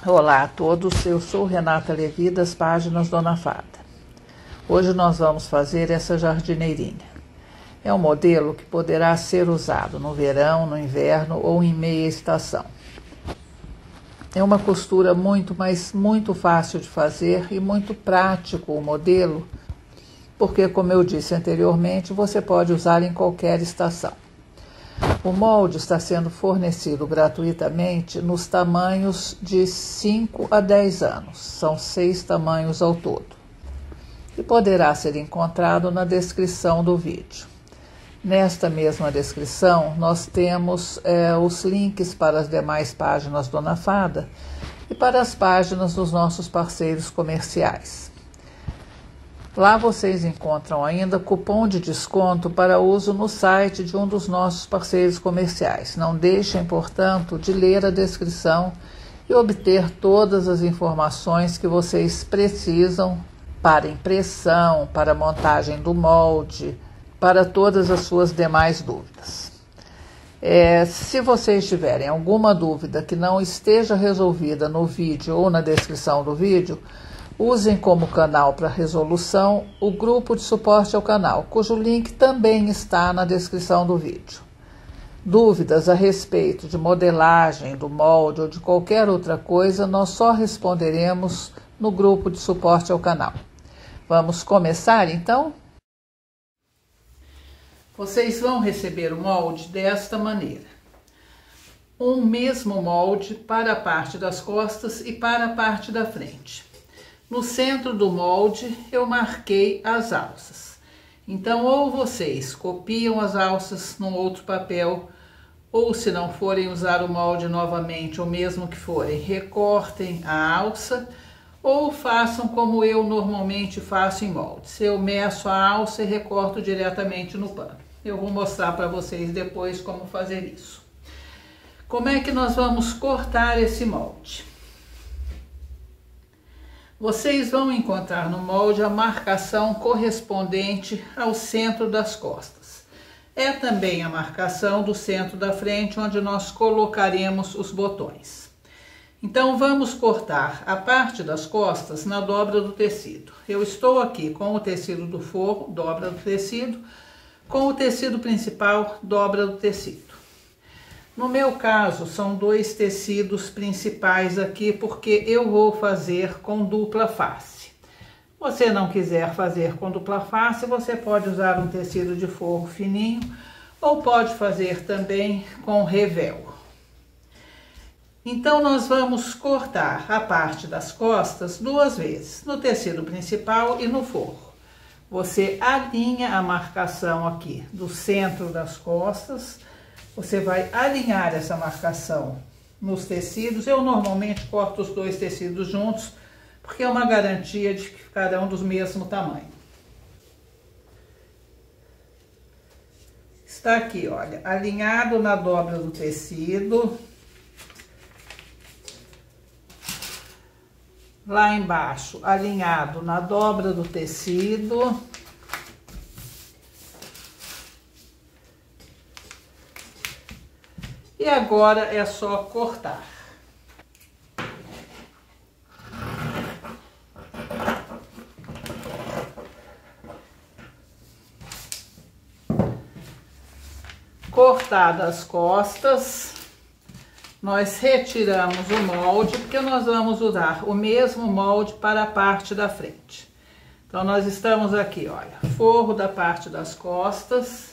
Olá a todos, eu sou Renata Levi das páginas Dona Fada. Hoje nós vamos fazer essa jardineirinha. É um modelo que poderá ser usado no verão, no inverno ou em meia estação. É uma costura muito fácil de fazer e muito prático o modelo, porque, como eu disse anteriormente, você pode usar em qualquer estação. O molde está sendo fornecido gratuitamente nos tamanhos de 5 a 10 anos. São 6 tamanhos ao todo. E poderá ser encontrado na descrição do vídeo. Nesta mesma descrição, nós temos os links para as demais páginas Dona Fada e para as páginas dos nossos parceiros comerciais. Lá vocês encontram ainda cupom de desconto para uso no site de um dos nossos parceiros comerciais. Não deixem, portanto, de ler a descrição e obter todas as informações que vocês precisam para impressão, para montagem do molde, para todas as suas demais dúvidas. Se vocês tiverem alguma dúvida que não esteja resolvida no vídeo ou na descrição do vídeo, usem como canal para resolução o grupo de suporte ao canal, cujo link também está na descrição do vídeo. Dúvidas a respeito de modelagem, do molde ou de qualquer outra coisa, nós só responderemos no grupo de suporte ao canal. Vamos começar então? Vocês vão receber o molde desta maneira. Um mesmo molde para a parte das costas e para a parte da frente. No centro do molde eu marquei as alças. Então, ou vocês copiam as alças num outro papel, ou se não forem usar o molde novamente, ou mesmo que forem, recortem a alça, ou façam como eu normalmente faço em moldes. Eu meço a alça e recorto diretamente no pano. Eu vou mostrar para vocês depois como fazer isso. Como é que nós vamos cortar esse molde? Vocês vão encontrar no molde a marcação correspondente ao centro das costas. É também a marcação do centro da frente, onde nós colocaremos os botões. Então, vamos cortar a parte das costas na dobra do tecido. Eu estou aqui com o tecido do forro, dobra do tecido, com o tecido principal, dobra do tecido. No meu caso, são 2 tecidos principais aqui, porque eu vou fazer com dupla face. Se você não quiser fazer com dupla face, você pode usar um tecido de forro fininho, ou pode fazer também com revel. Então, nós vamos cortar a parte das costas 2 vezes, no tecido principal e no forro. Você alinha a marcação aqui do centro das costas. Você vai alinhar essa marcação nos tecidos. Eu normalmente corto os 2 tecidos juntos, porque é uma garantia de que ficarão do mesmo tamanho. Está aqui, olha, alinhado na dobra do tecido. Lá embaixo, alinhado na dobra do tecido. E agora é só cortar. Cortadas as costas, nós retiramos o molde, porque nós vamos usar o mesmo molde para a parte da frente. Então, nós estamos aqui, olha, forro da parte das costas.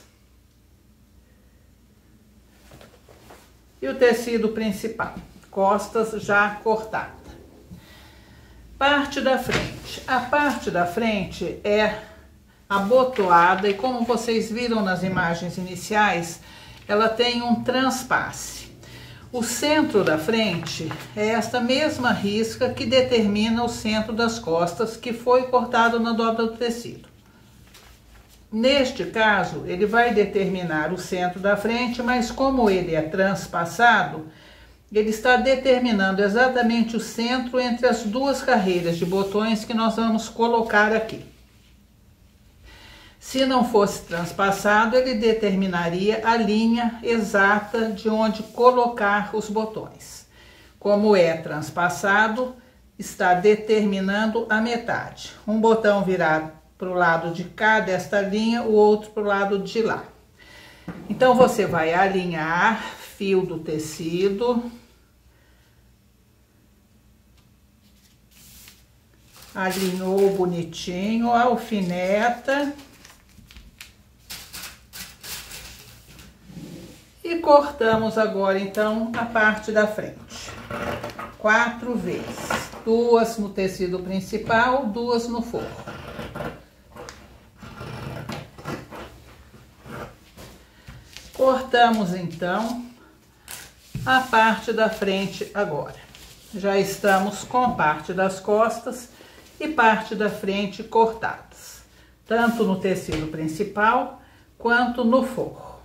E o tecido principal, costas já cortada. Parte da frente. A parte da frente é abotoada e, como vocês viram nas imagens iniciais, ela tem um transpasse. O centro da frente é esta mesma risca que determina o centro das costas, que foi cortado na dobra do tecido. Neste caso, ele vai determinar o centro da frente, mas como ele é transpassado, ele está determinando exatamente o centro entre as 2 carreiras de botões que nós vamos colocar aqui. Se não fosse transpassado, ele determinaria a linha exata de onde colocar os botões. como é transpassado, está determinando a metade. Um botão virado para o lado de cá desta linha, o outro para o lado de lá. Então, você vai alinhar fio do tecido, alinhou bonitinho, alfineta e cortamos agora então a parte da frente, 4 vezes, 2 no tecido principal, 2 no forro. Cortamos então a parte da frente agora. Já estamos com parte das costas e parte da frente cortadas, tanto no tecido principal quanto no forro.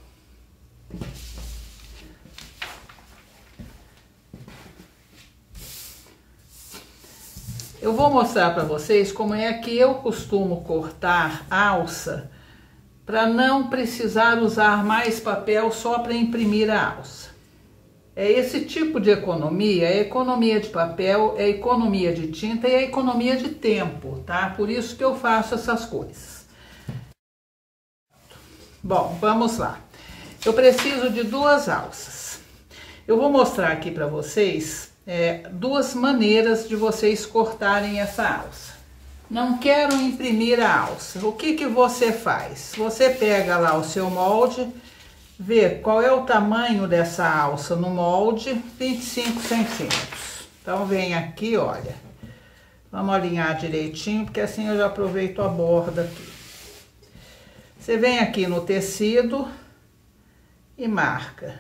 Eu vou mostrar para vocês como é que eu costumo cortar alça para não precisar usar mais papel só para imprimir a alça. É esse tipo de economia, é economia de papel, é economia de tinta e é economia de tempo, tá? Por isso que eu faço essas coisas. Bom, vamos lá. Eu preciso de 2 alças. Eu vou mostrar aqui para vocês 2 maneiras de vocês cortarem essa alça. Não quero imprimir a alça. O que que você faz? Você pega lá o seu molde, vê qual é o tamanho dessa alça no molde, 25 centímetros. Então, vem aqui, olha. Vamos alinhar direitinho, porque assim eu já aproveito a borda aqui. Você vem aqui no tecido e marca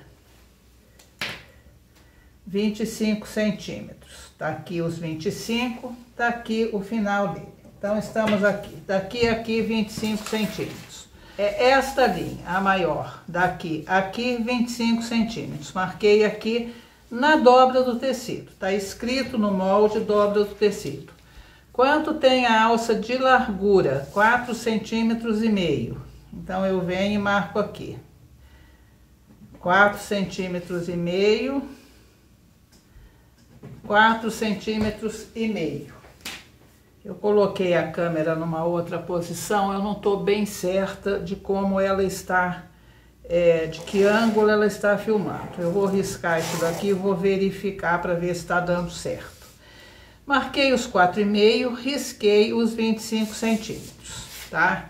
25 centímetros. Tá aqui os 25, tá aqui o final dele. Então, estamos aqui, daqui a aqui 25 centímetros. É esta linha, a maior, daqui a aqui 25 centímetros. Marquei aqui na dobra do tecido. Tá escrito no molde dobra do tecido. Quanto tem a alça de largura? 4 centímetros e meio. Então, eu venho e marco aqui. 4 centímetros e meio. 4 centímetros e meio. Eu coloquei a câmera numa outra posição, eu não estou bem certa de como ela está, de que ângulo ela está filmando. Eu vou riscar isso daqui e vou verificar para ver se está dando certo. Marquei os 4,5, risquei os 25 centímetros, tá?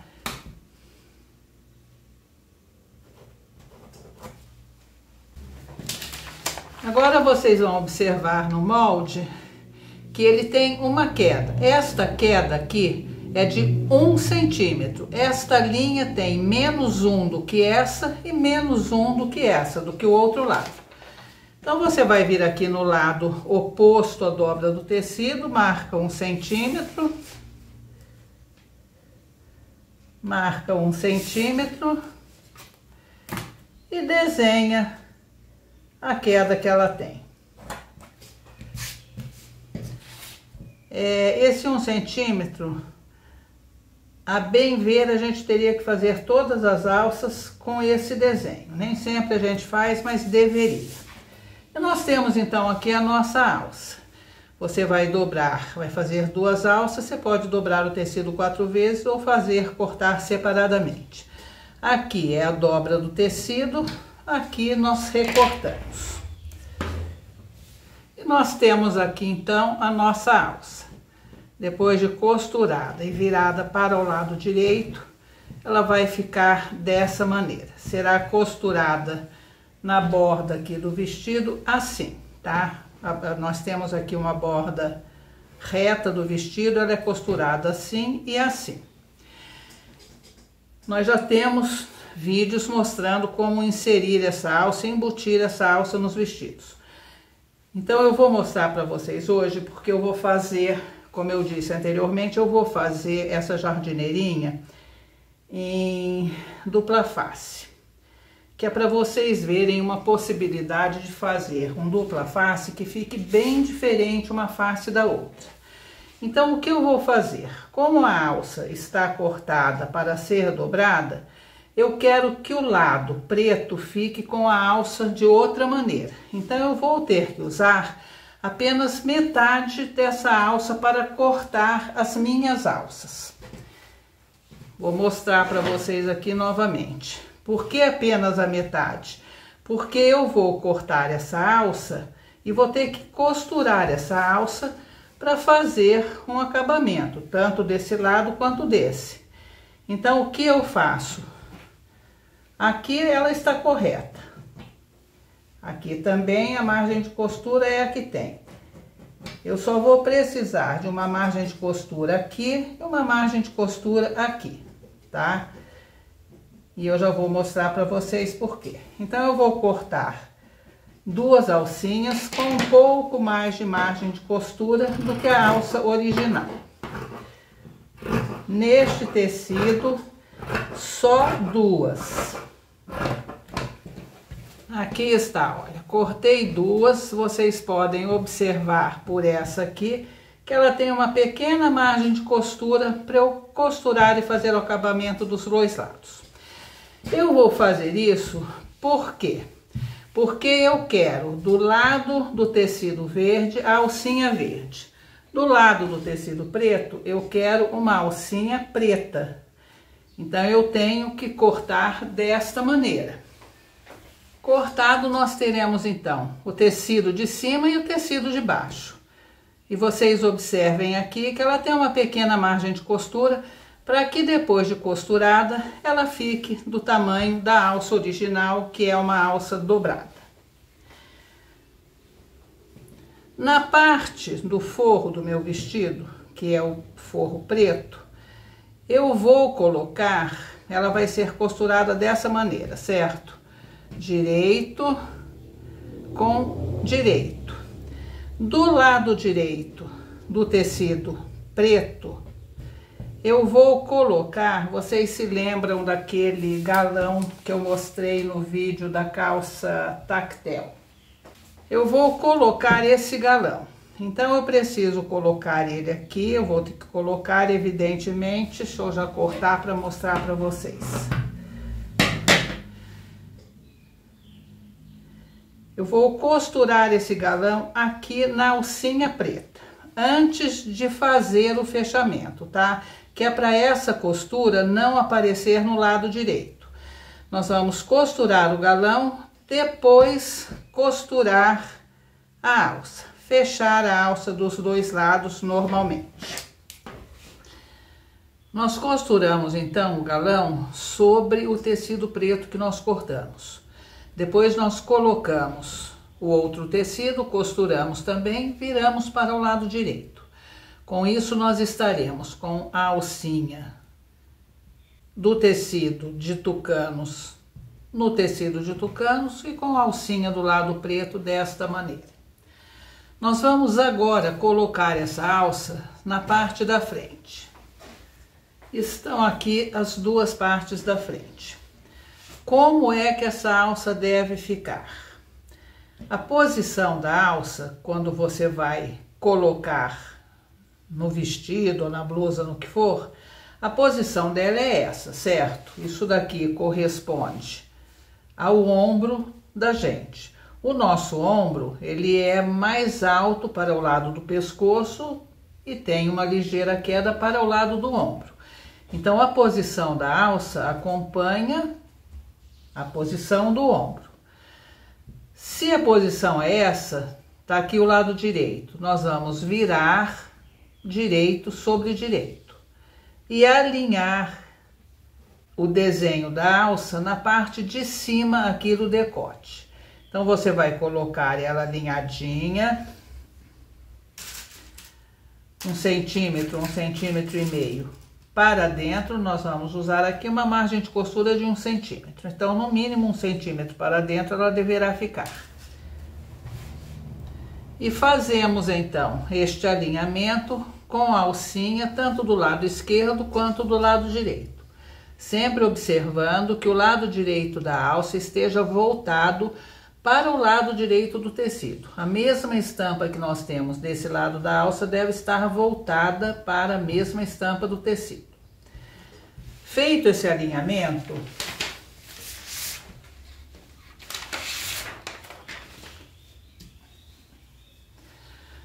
Agora vocês vão observar no molde que ele tem uma queda. Esta queda aqui é de 1 centímetro. Esta linha tem menos 1 do que essa e menos 1 do que essa, do que o outro lado. Então, você vai vir aqui no lado oposto à dobra do tecido, marca 1 centímetro. Marca 1 centímetro e desenha a queda que ela tem. Esse 1 centímetro, a bem ver, a gente teria que fazer todas as alças com esse desenho. Nem sempre a gente faz, mas deveria. E nós temos então aqui a nossa alça. Você vai dobrar, vai fazer 2 alças, você pode dobrar o tecido 4 vezes ou cortar separadamente. Aqui é a dobra do tecido, aqui nós recortamos. E nós temos aqui então a nossa alça. Depois de costurada e virada para o lado direito, ela vai ficar dessa maneira. Será costurada na borda aqui do vestido assim, tá? Nós temos aqui uma borda reta do vestido, ela é costurada assim e assim. Nós já temos vídeos mostrando como inserir essa alça e embutir essa alça nos vestidos. Então, eu vou mostrar para vocês hoje, porque eu vou fazer, como eu disse anteriormente, eu vou fazer essa jardineirinha em dupla face, que é para vocês verem uma possibilidade de fazer um dupla face que fique bem diferente uma face da outra. Então, o que eu vou fazer? Como a alça está cortada para ser dobrada, eu quero que o lado preto fique com a alça de outra maneira. Então, eu vou ter que usar apenas metade dessa alça para cortar as minhas alças. Vou mostrar para vocês aqui novamente. Por que apenas a metade? Porque eu vou cortar essa alça e vou ter que costurar essa alça para fazer um acabamento, tanto desse lado quanto desse. Então, o que eu faço? Aqui ela está correta. Aqui também a margem de costura é a que tem. Eu só vou precisar de uma margem de costura aqui e uma margem de costura aqui, tá? E eu já vou mostrar para vocês por quê. Então, eu vou cortar duas alcinhas com um pouco mais de margem de costura do que a alça original. Neste tecido, só duas. Aqui está, olha, cortei duas, vocês podem observar por essa aqui, que ela tem uma pequena margem de costura para eu costurar e fazer o acabamento dos dois lados. Eu vou fazer isso por quê? Porque eu quero do lado do tecido verde a alcinha verde. Do lado do tecido preto, eu quero uma alcinha preta. Então, eu tenho que cortar desta maneira. Cortado, nós teremos, então, o tecido de cima e o tecido de baixo. E vocês observem aqui que ela tem uma pequena margem de costura para que depois de costurada, ela fique do tamanho da alça original, que é uma alça dobrada. Na parte do forro do meu vestido, que é o forro preto, eu vou colocar, ela vai ser costurada dessa maneira, certo? Direito com direito. Do lado direito do tecido preto, eu vou colocar, vocês se lembram daquele galão que eu mostrei no vídeo da calça tactel? Eu vou colocar esse galão. Então, eu preciso colocar ele aqui, eu vou ter que colocar, evidentemente, deixa eu já cortar para mostrar para vocês. Eu vou costurar esse galão aqui na alcinha preta, antes de fazer o fechamento, tá? Que é para essa costura não aparecer no lado direito. Nós vamos costurar o galão, depois costurar a alça. Fechar a alça dos dois lados normalmente. Nós costuramos então o galão sobre o tecido preto que nós cortamos. Depois nós colocamos o outro tecido, costuramos também, viramos para o lado direito. Com isso nós estaremos com a alcinha do tecido de tucanos no tecido de tucanos e com a alcinha do lado preto desta maneira. Nós vamos agora colocar essa alça na parte da frente. Estão aqui as duas partes da frente. Como é que essa alça deve ficar? A posição da alça, quando você vai colocar no vestido ou na blusa, no que for, a posição dela é essa, certo? Isso daqui corresponde ao ombro da gente. O nosso ombro, ele é mais alto para o lado do pescoço e tem uma ligeira queda para o lado do ombro. Então, a posição da alça acompanha a posição do ombro. Se a posição é essa, tá aqui o lado direito, nós vamos virar direito sobre direito e alinhar o desenho da alça na parte de cima aqui do decote. Então, você vai colocar ela alinhadinha, 1 centímetro, 1,5 centímetros para dentro. Nós vamos usar aqui uma margem de costura de 1 centímetro. Então, no mínimo 1 centímetro para dentro ela deverá ficar. E fazemos então este alinhamento com a alcinha, tanto do lado esquerdo quanto do lado direito. Sempre observando que o lado direito da alça esteja voltado para o lado direito do tecido. A mesma estampa que nós temos desse lado da alça deve estar voltada para a mesma estampa do tecido. Feito esse alinhamento,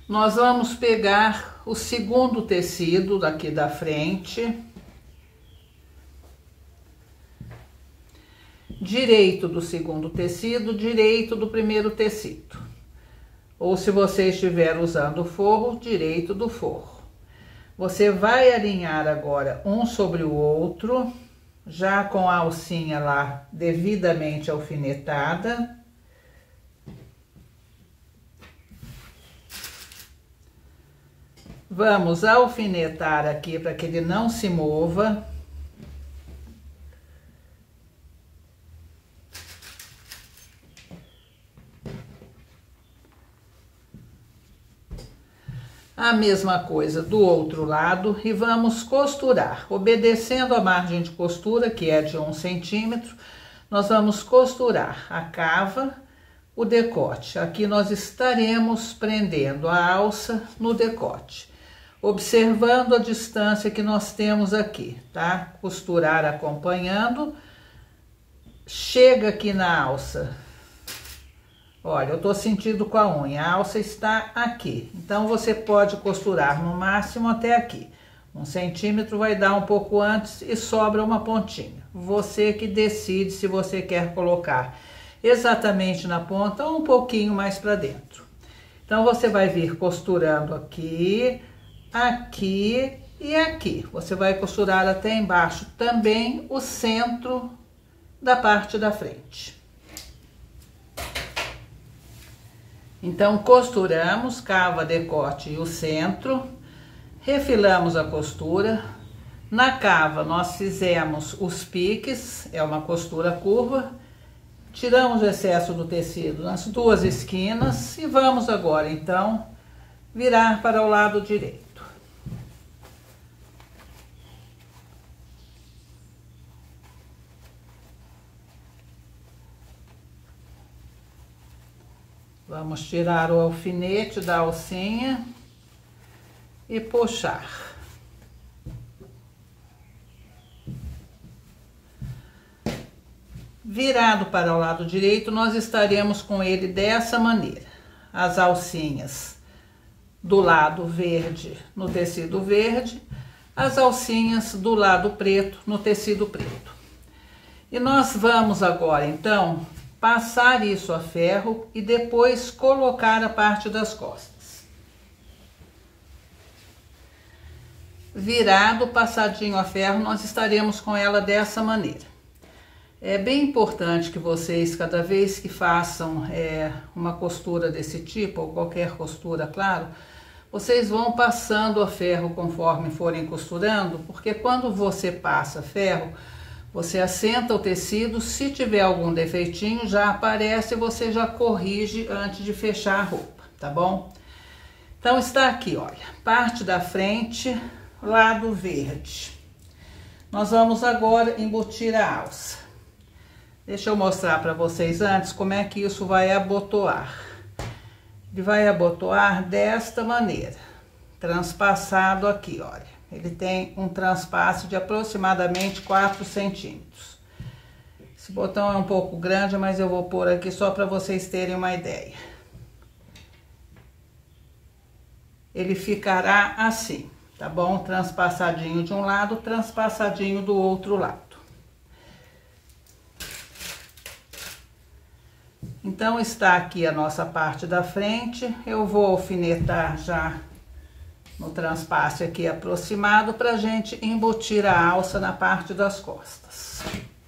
Nós vamos pegar o segundo tecido daqui da frente, direito do segundo tecido, direito do primeiro tecido. Ou se você estiver usando o forro, direito do forro. Você vai alinhar agora um sobre o outro, já com a alcinha lá devidamente alfinetada. Vamos alfinetar aqui para que ele não se mova. A mesma coisa do outro lado e vamos costurar. Obedecendo a margem de costura, que é de 1 centímetro, nós vamos costurar a cava, o decote. Aqui nós estaremos prendendo a alça no decote, observando a distância que nós temos aqui, tá? Costurar acompanhando. Chega aqui na alça. Olha, eu tô sentindo com a unha, a alça está aqui. Então, você pode costurar no máximo até aqui. 1 centímetro vai dar um pouco antes e sobra uma pontinha. Você que decide se você quer colocar exatamente na ponta ou um pouquinho mais para dentro. Então, você vai vir costurando aqui, aqui e aqui. Você vai costurar até embaixo também o centro da parte da frente. Então, costuramos, cava, decote e o centro, refilamos a costura. Na cava, nós fizemos os piques, é uma costura curva. Tiramos o excesso do tecido nas duas esquinas e vamos agora, então, virar para o lado direito. Vamos tirar o alfinete da alcinha e puxar. Virado para o lado direito, nós estaremos com ele dessa maneira. As alcinhas do lado verde no tecido verde, as alcinhas do lado preto no tecido preto. E nós vamos agora, então, passar isso a ferro e depois colocar a parte das costas. Virado, passadinho a ferro, nós estaremos com ela dessa maneira. É bem importante que vocês, cada vez que façam uma costura desse tipo, ou qualquer costura, claro, vocês vão passando a ferro conforme forem costurando, porque quando você passa ferro, você assenta o tecido, se tiver algum defeitinho, já aparece e você já corrige antes de fechar a roupa, tá bom? Então, está aqui, olha, parte da frente, lado verde. Nós vamos agora embutir a alça. Deixa eu mostrar para vocês antes como é que isso vai abotoar. Ele vai abotoar desta maneira, transpassado aqui, olha. Ele tem um transpasse de aproximadamente 4 centímetros. Esse botão é um pouco grande, mas eu vou pôr aqui só para vocês terem uma ideia. Ele ficará assim, tá bom? Transpassadinho de um lado, transpassadinho do outro lado. Então, está aqui a nossa parte da frente. Eu vou alfinetar já no transpasse aqui aproximado para a gente embutir a alça na parte das costas.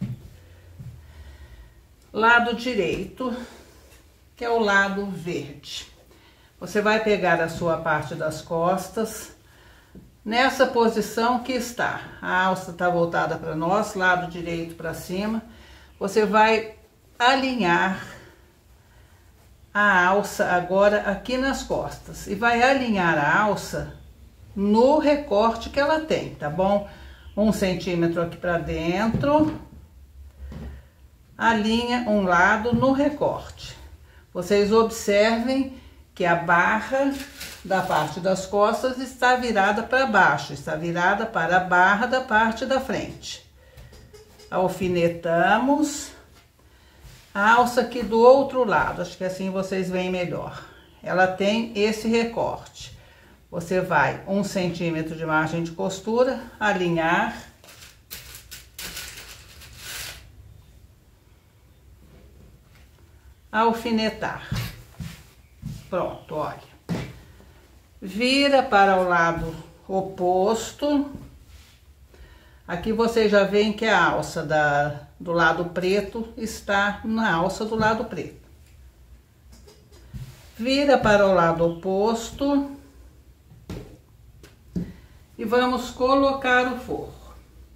Lado direito, que é o lado verde. Você vai pegar a sua parte das costas, nessa posição que está. A alça está voltada para nós, lado direito para cima. Você vai alinhar a alça agora aqui nas costas e vai alinhar a alça no recorte que ela tem, tá bom? 1 centímetro aqui pra dentro, alinha um lado no recorte. Vocês observem que a barra da parte das costas está virada para baixo, está virada para a barra da parte da frente. Alfinetamos a alça aqui do outro lado, acho que assim vocês veem melhor. ela tem esse recorte. Você vai 1 centímetro de margem de costura, alinhar. Alfinetar. Pronto, olha. Vira para o lado oposto. Aqui vocês já veem que a alça do lado preto está na alça do lado preto. Vira para o lado oposto. E vamos colocar o forro.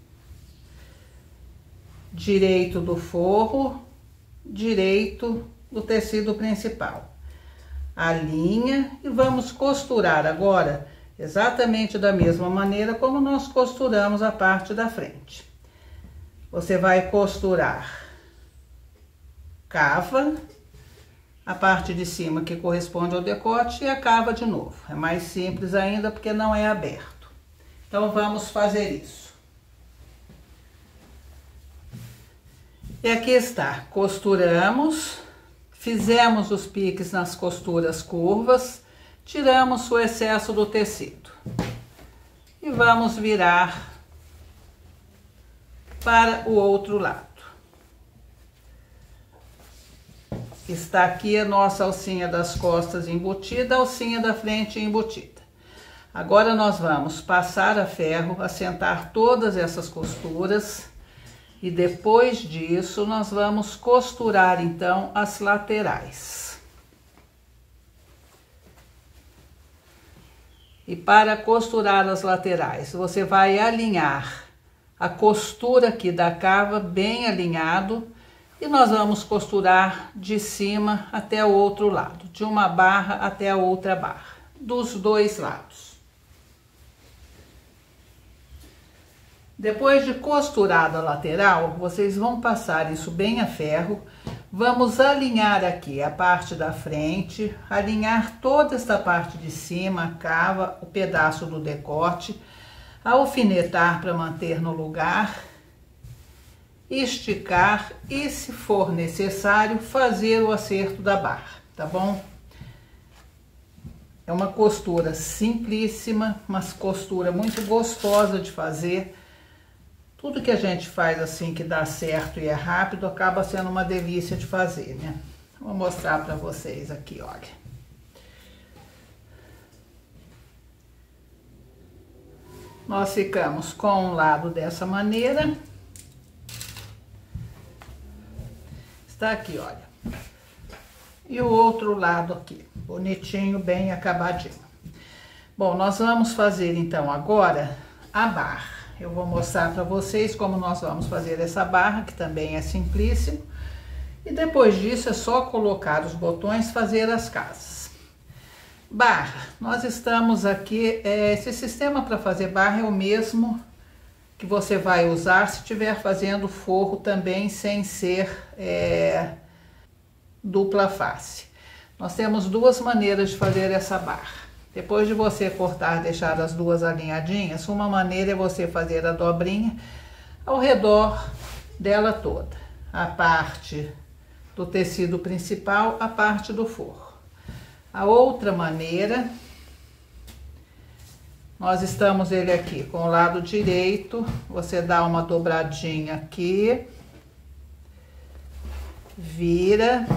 Direito do forro, direito do tecido principal. Alinha e vamos costurar agora exatamente da mesma maneira como nós costuramos a parte da frente. Você vai costurar, cava, a parte de cima que corresponde ao decote e a cava de novo. É mais simples ainda porque não é aberto. Então, vamos fazer isso. E aqui está, costuramos, fizemos os piques nas costuras curvas, tiramos o excesso do tecido. E vamos virar para o outro lado. Está aqui a nossa alcinha das costas embutida, a alcinha da frente embutida. Agora nós vamos passar a ferro, assentar todas essas costuras e depois disso nós vamos costurar então as laterais. E para costurar as laterais, você vai alinhar a costura aqui da cava bem alinhado e nós vamos costurar de cima até o outro lado, de uma barra até a outra barra, dos dois lados. Depois de costurada a lateral, vocês vão passar isso bem a ferro. Vamos alinhar aqui a parte da frente, alinhar toda esta parte de cima, a cava, o pedaço do decote, alfinetar para manter no lugar, esticar e, se for necessário, fazer o acerto da barra, tá bom? É uma costura simplíssima, mas costura muito gostosa de fazer. Tudo que a gente faz assim que dá certo e é rápido, acaba sendo uma delícia de fazer, né? Vou mostrar para vocês aqui, olha. Nós ficamos com um lado dessa maneira. Está aqui, olha. E o outro lado aqui, bonitinho, bem acabadinho. Bom, nós vamos fazer então agora a barra. Eu vou mostrar para vocês como nós vamos fazer essa barra, que também é simplíssimo. E depois disso é só colocar os botões, fazer as casas. Barra, nós estamos aqui, esse sistema para fazer barra é o mesmo que você vai usar se estiver fazendo forro também sem ser dupla face. Nós temos duas maneiras de fazer essa barra. Depois de você cortar, deixar as duas alinhadinhas, uma maneira é você fazer a dobrinha ao redor dela toda. A parte do tecido principal, a parte do forro. A outra maneira, nós estamos ele aqui com o lado direito, você dá uma dobradinha aqui, vira.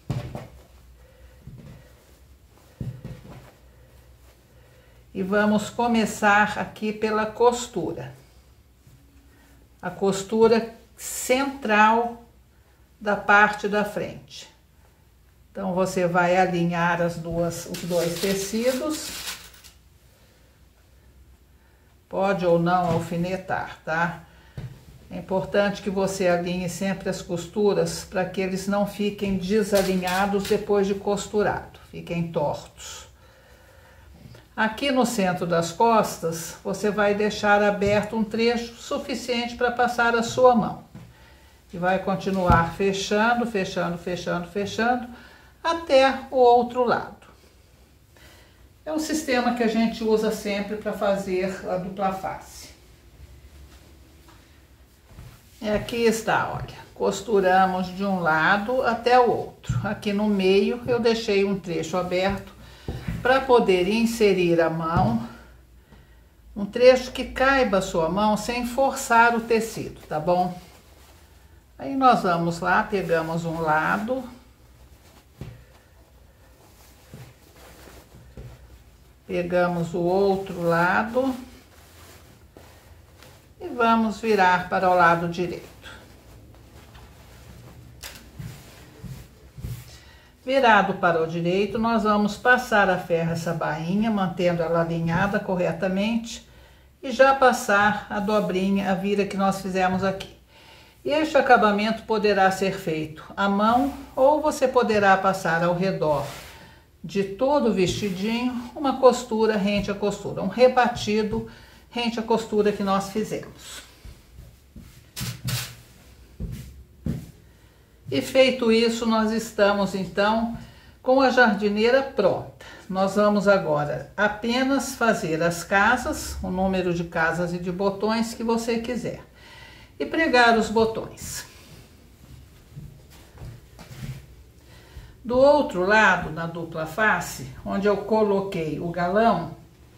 E vamos começar aqui pela costura. A costura central da parte da frente. Então, você vai alinhar os dois tecidos. Pode ou não alfinetar, tá? É importante que você alinhe sempre as costuras para que eles não fiquem desalinhados depois de costurado, fiquem tortos. Aqui no centro das costas, você vai deixar aberto um trecho suficiente para passar a sua mão. E vai continuar fechando, fechando, fechando, fechando, até o outro lado. É um sistema que a gente usa sempre para fazer a dupla face. E aqui está, olha, costuramos de um lado até o outro. Aqui no meio eu deixei um trecho aberto para poder inserir a mão, um trecho que caiba a sua mão sem forçar o tecido, tá bom? Aí nós vamos lá, pegamos um lado, pegamos o outro lado e vamos virar para o lado direito. Virado para o direito, nós vamos passar a ferro essa bainha, mantendo ela alinhada corretamente, e já passar a dobrinha, a vira que nós fizemos aqui. E este acabamento poderá ser feito à mão, ou você poderá passar ao redor de todo o vestidinho uma costura rente à costura, um rebatido rente à costura que nós fizemos. E feito isso, nós estamos então com a jardineira pronta. Nós vamos agora apenas fazer as casas, o número de casas e de botões que você quiser, e pregar os botões. Do outro lado, na dupla face, onde eu coloquei o galão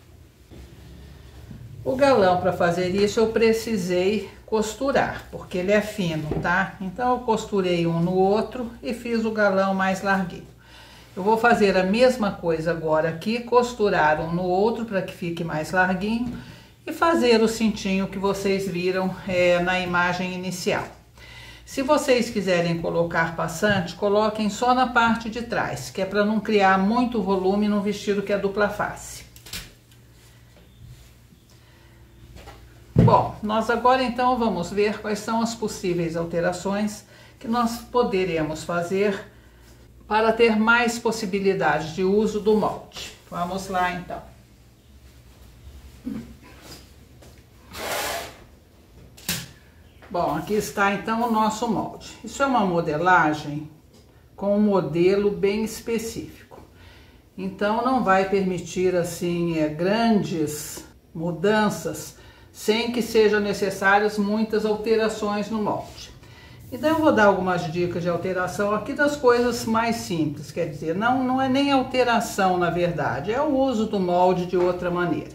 para fazer isso eu precisei costurar, porque ele é fino, tá? Então eu costurei um no outro e fiz o galão mais larguinho. Eu vou fazer a mesma coisa agora aqui, costurar um no outro para que fique mais larguinho e fazer o cintinho que vocês viram na imagem inicial. Se vocês quiserem colocar passante, coloquem só na parte de trás, que é para não criar muito volume no vestido que é dupla face. Bom, nós agora então vamos ver quais são as possíveis alterações que nós poderemos fazer para ter mais possibilidade de uso do molde. Vamos lá então. Bom, aqui está então o nosso molde. Isso é uma modelagem com um modelo bem específico. Então não vai permitir assim grandes mudanças sem que sejam necessárias muitas alterações no molde. Então eu vou dar algumas dicas de alteração aqui das coisas mais simples, quer dizer, não é nem alteração na verdade, é o uso do molde de outra maneira.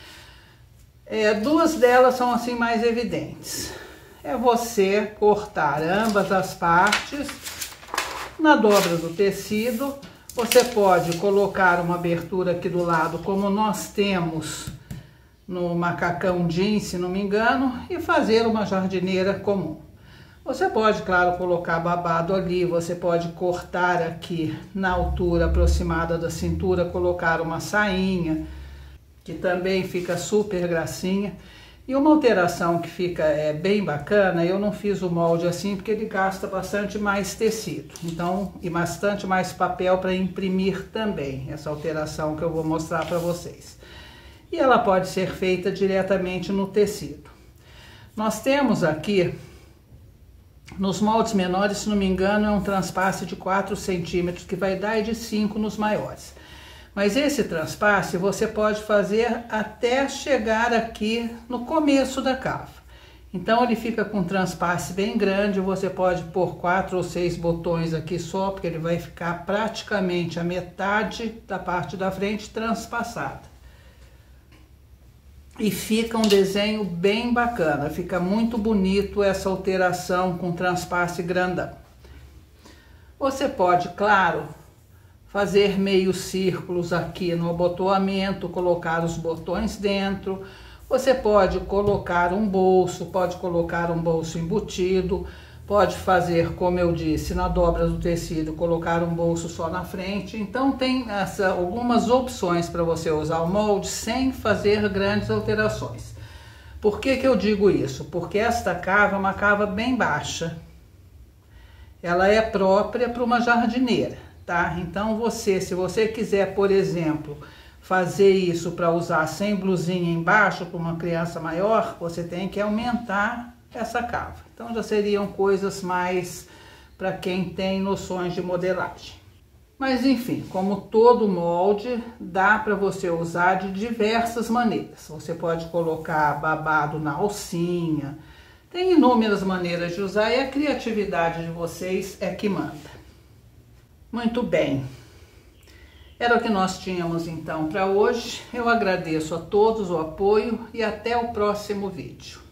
Duas delas são assim mais evidentes. É você cortar ambas as partes na dobra do tecido. Você pode colocar uma abertura aqui do lado, como nós temos no macacão jeans, se não me engano, e fazer uma jardineira comum. Você pode, claro, colocar babado ali, você pode cortar aqui na altura aproximada da cintura, colocar uma sainha, que também fica super gracinha. E uma alteração que fica bem bacana, eu não fiz o molde assim porque ele gasta bastante mais tecido, então, e bastante mais papel para imprimir também, essa alteração que eu vou mostrar para vocês. E ela pode ser feita diretamente no tecido. Nós temos aqui, nos moldes menores, se não me engano, é um transpasse de 4 centímetros, que vai dar de 5 nos maiores. Mas esse transpasse você pode fazer até chegar aqui no começo da cava. Então ele fica com um transpasse bem grande, você pode pôr 4 ou 6 botões aqui só, porque ele vai ficar praticamente a metade da parte da frente transpassada. E fica um desenho bem bacana, fica muito bonito essa alteração com transpasse grandão. Você pode, claro, fazer meios círculos aqui no abotoamento, colocar os botões dentro. Você pode colocar um bolso embutido, pode fazer, como eu disse, na dobra do tecido, colocar um bolso só na frente. Então tem algumas opções para você usar o molde sem fazer grandes alterações. Por que que eu digo isso? Porque esta cava é uma cava bem baixa. Ela é própria para uma jardineira, tá? Então se você quiser, por exemplo, fazer isso para usar sem blusinha embaixo para uma criança maior, você tem que aumentar essa cava. Então já seriam coisas mais para quem tem noções de modelagem. Mas enfim, como todo molde, dá para você usar de diversas maneiras. Você pode colocar babado na alcinha, tem inúmeras maneiras de usar e a criatividade de vocês é que manda. Muito bem. Era o que nós tínhamos então para hoje. Eu agradeço a todos o apoio e até o próximo vídeo.